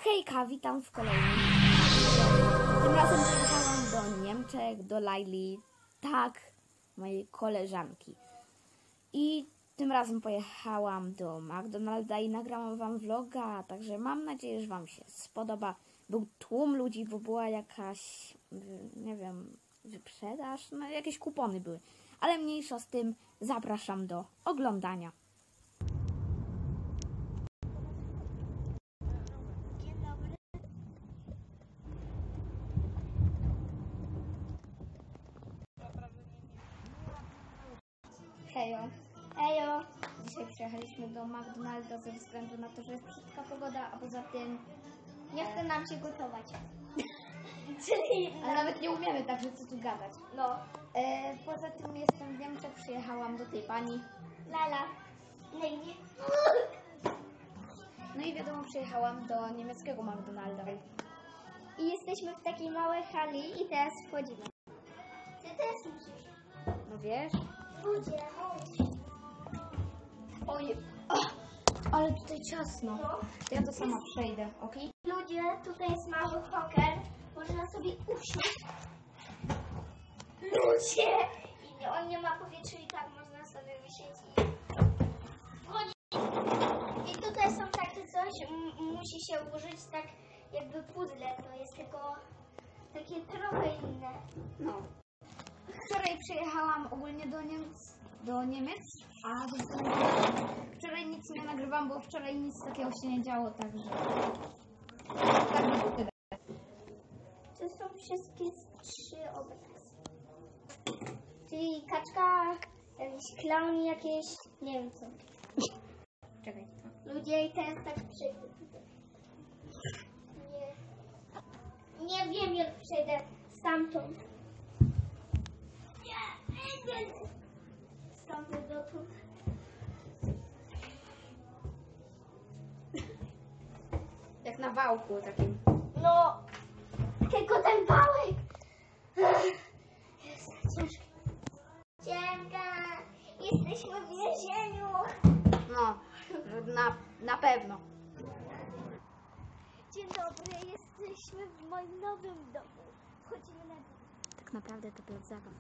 Hejka, witam w kolejnym filmie. Tym razem pojechałam do Niemczech, do Laili, tak, mojej koleżanki. I tym razem pojechałam do McDonalda i nagrałam wam vloga, także mam nadzieję, że wam się spodoba. Był tłum ludzi, bo była jakaś, nie wiem, wyprzedaż, no jakieś kupony były. Ale mniejsza z tym, zapraszam do oglądania. Hejo. Ejo, Dzisiaj przyjechaliśmy do McDonalda ze względu na to, że jest brzydka pogoda, a poza tym... nie chce nam się gotować. Czyli, Ale nawet nie umiemy, także co tu gadać. no, Poza tym jestem w Niemczech, przyjechałam do tej pani. lala, lejnie. No i wiadomo, przyjechałam do niemieckiego McDonalda. I jesteśmy w takiej małej hali i teraz wchodzimy. Ty też musisz. No wiesz? Ludzie, chodź. Oj, ale tutaj ciasno. No. Ja to sama przejdę, ok? Ludzie, tutaj jest mały poker. Można sobie usiąść. Ludzie! I on nie ma powietrza i tak można sobie wisieć. Chodź. I tutaj są takie coś, musi się ułożyć tak jakby puzzle. To jest tylko takie trochę inne. No. Wczoraj przyjechałam ogólnie do Niemiec, a ze względu na to wczoraj nic nie nagrywam, bo wczoraj nic takiego się nie działo, także tak by było tyle. To są wszystkie 3 obrazki. Czyli kaczka, jakiś klaun jakieś, nie wiem co. Czekaj. Ludzie i teraz tak przejdę tutaj. Nie wiem jak przejdę stamtąd. Stamtąd dotąd. Jak na wałku takim. No, tylko ten pałek. Jest tak ciężki. Ciemka, jesteśmy w więzieniu. No, na pewno. Dzień dobry, jesteśmy w moim nowym domu. Wchodzimy na dół. Tak naprawdę to plac zabaw.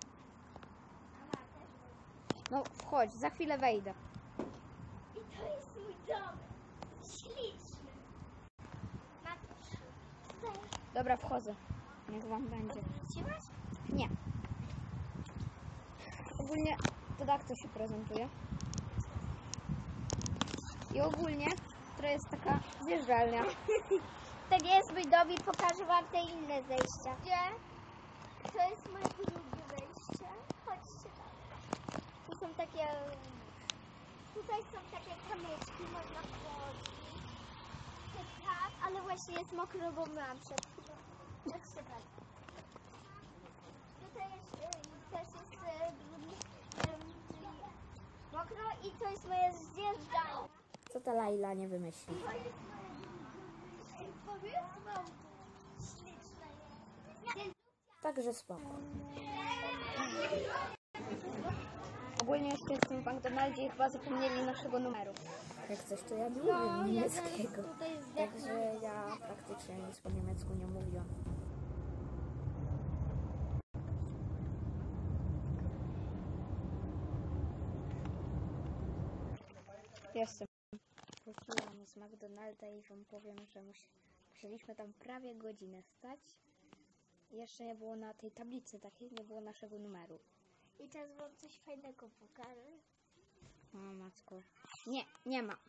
No wchodź, za chwilę wejdę. I to jest mój dom. Śliczny. Matko, tutaj. Dobra, wchodzę. Niech wam będzie. Wróciłaś? Nie. Ogólnie to tak to się prezentuje. I ogólnie to jest taka zjeżdżalnia. Tak jest mój dom i pokażę wam te inne zejścia. Gdzie? To jest moje drugie wejście. Chodźcie tam. Tu są takie... Tutaj są takie kamyczki, można wchodzić. Tak, ale właśnie jest mokro, bo myłam przed chwilą. Tak super. Tutaj jest, też jest mokro i to jest moje zjeżdżalnia. Co ta Laila nie wymyśli? To jest moje... Śliczne jest. Także spoko. Ogólnie jeszcze jestem w McDonaldzie i chyba zapomnieli naszego numeru. Jak coś to ja nie mówię niemieckiego. Także ja praktycznie nic po niemiecku nie mówiłam. Jestem. Wróciłam z McDonalda i wam powiem, że musieliśmy tam prawie godzinę stać. Jeszcze nie było na tej tablicy takiej, nie było naszego numeru. I teraz wam coś fajnego pokażę. O matko. Nie ma.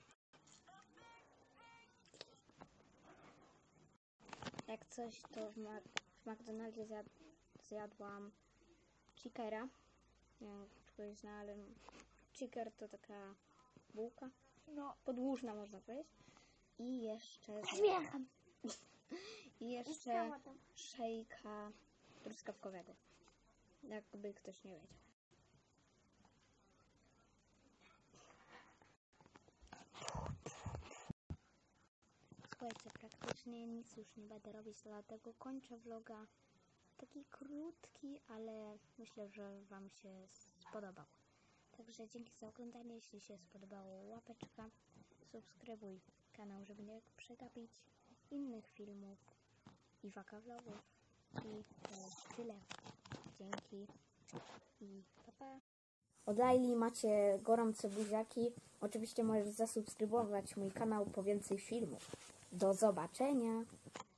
Jak coś, to w McDonaldzie zjadłam chickera. Nie wiem, czy ktoś zna, ale chicker to taka bułka. No. Podłużna, można powiedzieć. I jeszcze... Zmiecham. I jeszcze szejka truskawkowego. Jakby ktoś nie wiedział. Słuchajcie, praktycznie nic już nie będę robić, dlatego kończę vloga. Taki krótki, ale myślę, że wam się spodobał. Także dzięki za oglądanie. Jeśli się spodobało, łapeczka, subskrybuj kanał, żeby nie przegapić. innych filmów i wakawlogów. I to jest tyle. Dzięki i pa pa. Od Laili macie gorące buziaki. Oczywiście możesz zasubskrybować mój kanał po więcej filmów. Do zobaczenia.